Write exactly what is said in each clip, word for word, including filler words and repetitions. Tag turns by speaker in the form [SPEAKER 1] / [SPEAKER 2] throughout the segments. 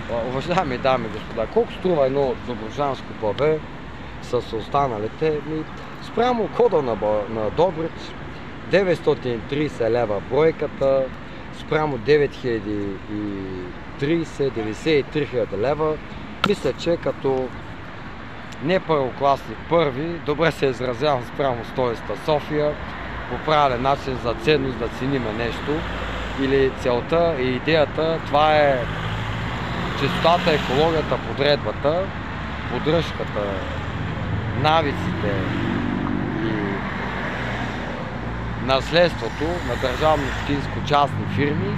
[SPEAKER 1] Уважаеми дами и господа, колко струва едно добруджанско бебе с останалите? Ми, спрямо кода на, на Добрич деветстотин и трийсет лева бройката, спрямо девет хиляди и трийсет, деветдесет и три хиляди лева. Мисля, че като не първокласник първи, добре се изразявам спрямо столицата София, по правилен начин за ценност да цениме нещо. Или целта и идеята, това е чистотата, екологията, подредбата, поддръжката, навиците и наследството на държавно, общинско, частни фирми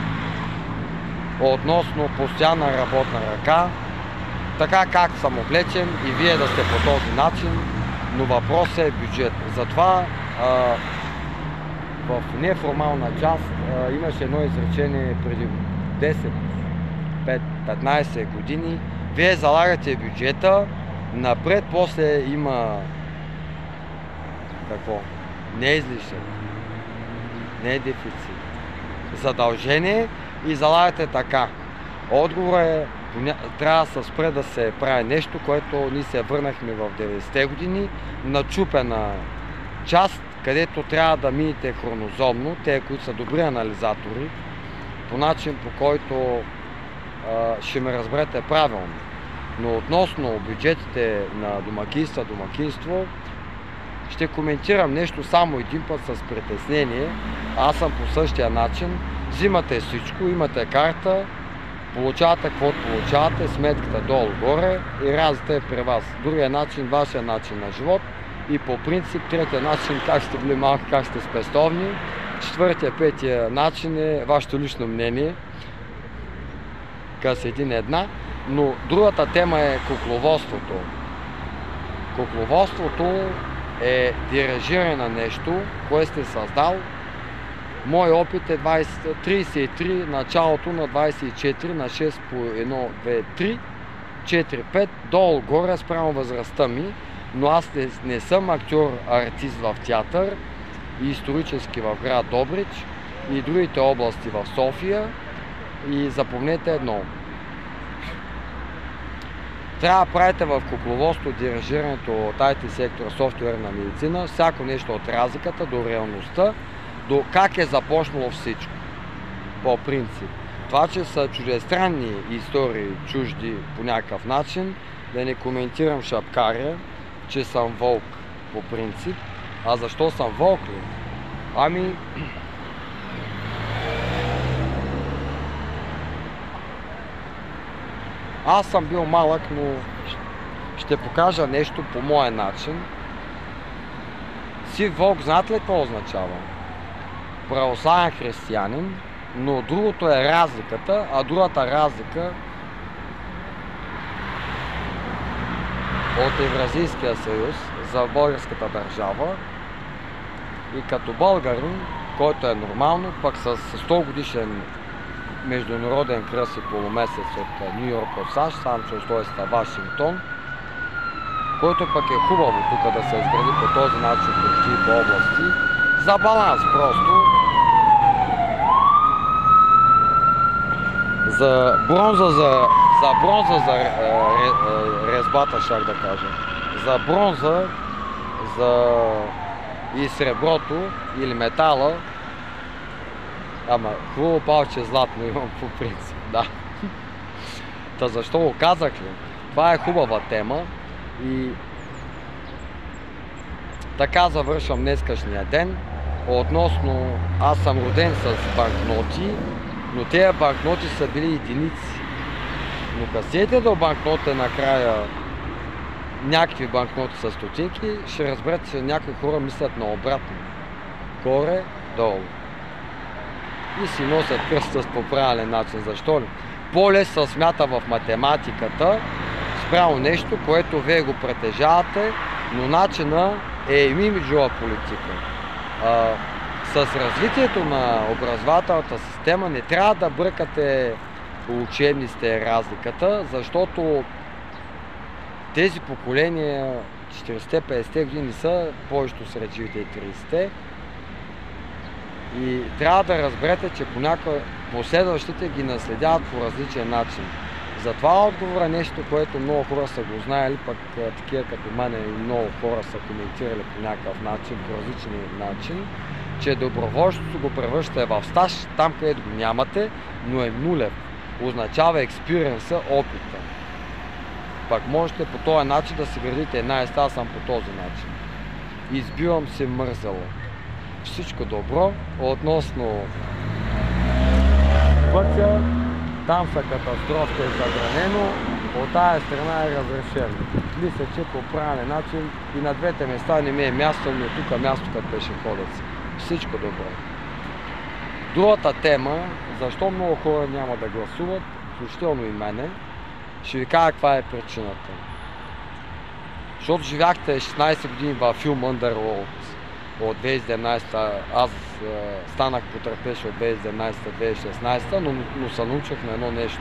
[SPEAKER 1] относно постоянна работна ръка, така как съм облечен и вие да сте по този начин, но въпросът е бюджет. Затова а, в неформална част а, имаше едно изречение преди десет петнайсет години. Вие залагате бюджета, напред после има какво? Не е излишък, не е дефицит. Задължение и залагате така. Отговор е, трябва да се спре да се прави нещо, което ние се върнахме в деветдесетте години, начупена част, където трябва да минете хронозомно, те, които са добри анализатори, по начин, по който а, ще ме разберете правилно. Но относно бюджетите на домакинства, домакинство, ще коментирам нещо само един път с притеснение. Аз съм по същия начин. Взимате всичко, имате карта, получавате каквото получавате, сметката долу-горе и разликата е при вас. Другия начин, вашия начин на живот и по принцип третия начин, как сте били малки, как сте спестовни. Четвъртия, петия начин е вашето лично мнение, къс един една. Но другата тема е кукловодството. Кукловодството е дирижиране на нещо, което сте създал. Мой опит е трийсет и три, началото на двайсет и четири, на шест по едно, две, три, четири, пет, долу-горе спрямо възрастта ми, но аз не, не съм актьор, артист в театър и исторически в град Добрич и другите области в София. И запомнете едно. Трябва да правите в кукловодство, дирижирането от ай ти сектора, софтуерна медицина, всяко нещо от разликата до реалността, до как е започнало всичко, по принцип. Това, че са чуждестранни истории, чужди по някакъв начин, да не коментирам шапкаря, че съм вълк по принцип. А защо съм вълк ли? Ами... Аз съм бил малък, но ще покажа нещо по моя начин. Сив вълк, знаете ли какво означава? Православен християнин, но другото е разликата, а другата разлика от Евразийския съюз за българската държава и като българин, който е нормално, пък с сто годишен международен кръст и полумесец от Ню Йорк от САЩ, сам че устройства Вашингтон, който пък е хубаво тук да се изгради по този начин почти по области, за баланс просто. За бронза, за, за бронза, за е, е, резбата, щях да кажа. За бронза, за и среброто или метала, ама хубаво палче златно имам по принцип, да. Та защо го казах ли? Това е хубава тема и така завършвам днескашния ден. Относно, аз съм роден с банкноти, но тези банкноти са били единици. Но като седете до банкнота накрая някакви банкноти с стотинки, ще разберете, че някои хора мислят наобратно. Горе, долу. И си носят кръста по правилен начин. Защо ли? По-лесно се смята в математиката спрямо нещо, което вие го притежавате, но начина е имиджова политика. А, с развитието на образователната система не трябва да бъркате учебниците разликата, защото тези поколения четиридесетте-петдесетте години са повечето сред живите и тридесетте. И трябва да разберете, че понякога последващите ги наследяват по различен начин. Затова отговор е нещо, което много хора са го знаели, пък такива като мене и много хора са коментирали по някакъв начин, по различен начин, че доброволчеството го превръщате в стаж, там където го нямате, но е нулев. Означава експириенса, опита. Пак можете по този начин да си градите една еста, аз съм по този начин. Избивам се мързало. Всичко добро. Относно пътя, там са катастрофите е забранено, от тая страна е разрешено. Мисля, че по правилен начин и на двете места не ми е място, но тук е място като пешеходец. Всичко добро. Другата тема, защо много хора няма да гласуват, включително и мене, ще ви кажа каква е причината. Защото живяхте шестнайсет години във филм Underworld от две хиляди и седемнайсета, аз е, станах потърпевш от две хиляди и седемнайсета - две хиляди и шестнайсета, но, но се научих на едно нещо.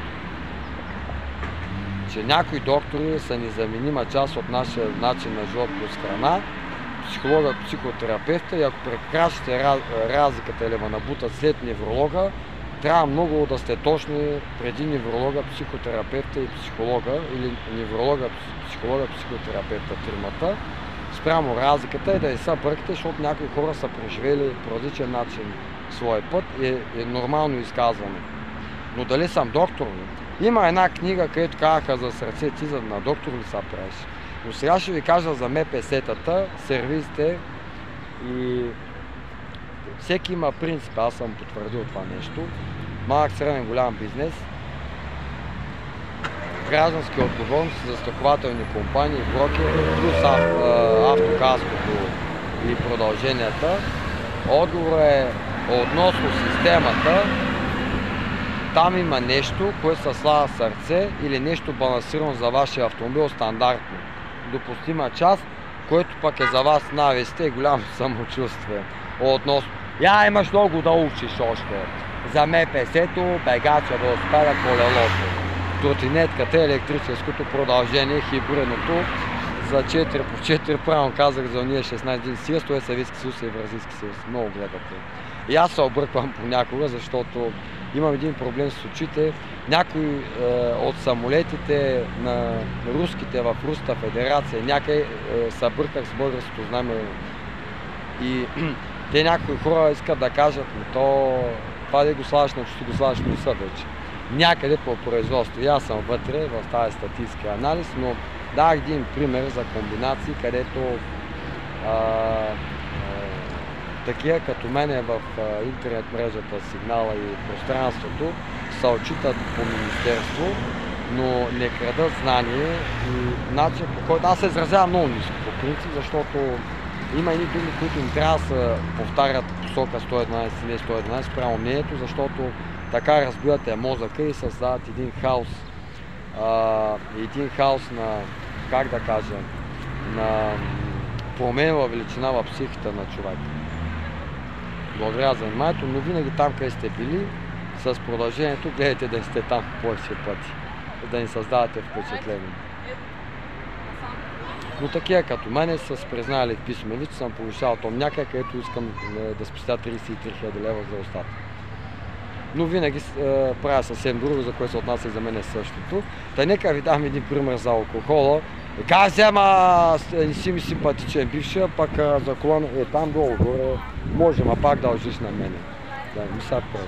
[SPEAKER 1] Че някои доктори са незаменима част от нашия начин на живот плюс храна, психолога, психотерапевта, и ако прекращате разликата или ме набутат след невролога, трябва много да сте точни преди невролога, психотерапевта и психолога, или невролога, психолога, психотерапевта, тримата, спрямо разликата и да не се бъркате, защото някои хора са преживели по различен начин своя път и е, е нормално изказване. Но дали съм доктор ли? Има една книга, където казаха за сърце, ти за на доктор ли са правиш. Но сега ще ви кажа за ем пе ес-тата, сервизите и всеки има принцип, аз съм потвърдил това нещо. Малък, среден, голям бизнес, граждански отговорности за страхователни компании, брокери, плюс автокаското и продълженията. Отговор е относно системата. Там има нещо, което се слага сърце или нещо балансирано за вашия автомобил стандартно. Допустима част, което пък е за вас навесте и голямо самочувствие. Относно. Я имаш много да учиш още. За ем пе ес-ето, бегача, велосипеда, колелото. Тротинетката, електрическото продължение, хибридното. За четири по четири, правилно казах за уния шестнайсет години съюз, той е Съветски съюз и Евразийски съюз. Много гледате. И аз се обърквам понякога, защото имам един проблем с очите. Някои е, от самолетите на руските в Руската федерация някъде е, се бърках с българското знаме. И те някои хора искат да кажат, но то това да го слагаш на очите, го слагаш в носа вече. Някъде по производство. И аз съм вътре в тази статистически анализ, но дах един пример за комбинации, където а, а, такива като мене в а, интернет мрежата, сигнала и пространството се отчитат по министерство, но не крадат знание и начин, по който аз се изразявам много ниско по принцип, защото има едни думи, които им трябва да се повтарят посока сто и единайсет, не сто и единайсет, прямо мнението, защото така разбивате мозъка и създават един хаос, а, един хаос на, как да кажа, на променена величина в психиката на човека. Благодаря за вниманието, но винаги там, къде сте били, с продължението, гледайте да сте там повече пъти, да ни създавате впечатление. Но такива като мене са признали в писмен вид, че съм повишавал том някъде, където искам да спестя трийсет и три хиляди лева за остатък. Но винаги е, правя съвсем друго, за което се отнася и за мен е същото. Та нека ви дам един пример за алкохола. И каза, ама не си ми симпатичен бившия, пък за колана е там долу горе, може, ма пак дължиш на мене. Да, ми са прави.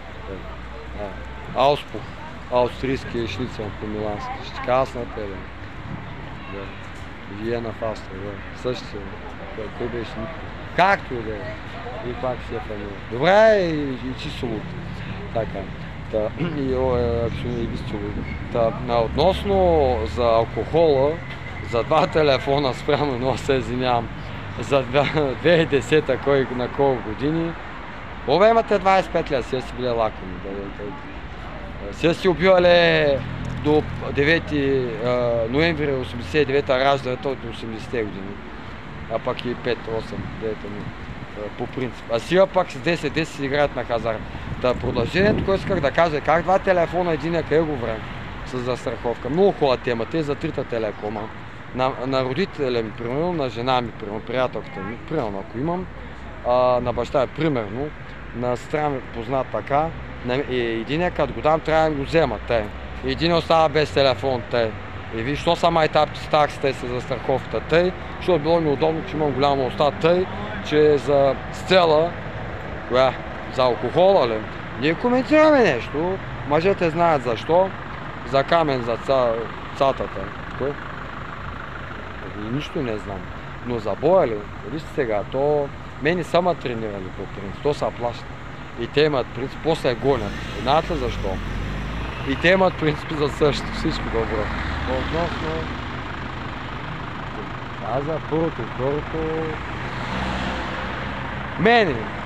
[SPEAKER 1] Ауспух, австрийски шницел по милански. Ще кажа на тебе. Да. Виена фаста, да. Същия. Кой беше никой. Както и да е. И пак си е фамилия. Добре, и, и чисто луд. Така. Та, и акциони Та, относно за алкохола, за два телефона спрямо, но се извинявам, за две хиляди и десета кой на колко години, обе имате двайсет и пет лет, сега си били лакоми. Сега си убивали до девети ноември осемдесет и девета раждането от осемдесетте години, а пак и пет, осем, девет по принцип. А сега пак с десет десет си играят на хазарт. Та продължението, което исках да кажа, как два телефона, единия къде го време с застраховка. Много хубава тема, те за трите телекома. На, на родителя ми, примерно, на жена ми, примерно, приятелката ми, примерно, ако имам, а, на баща ми, примерно, на сестра ми познат така, на, и единия като го дам, трябва да го взема те. Един остава без телефон, тъй. И виж, що са май таксите и са за страховката, тъй, защото било ми удобно, че имам голяма уста, тъй, че за сцела, коя? За алкохола ли? Ние коментираме нещо, мъжете знаят защо, за камен за ца, цатата. Кой? И нищо не знам. Но за боя ли? Вижте сега, то мене сама тренирали по принцип, то са плаща. И те имат принцип, после гонят. Знаете ли защо? И те имат принцип за също, всичко добро. Относно каза първото, второто мене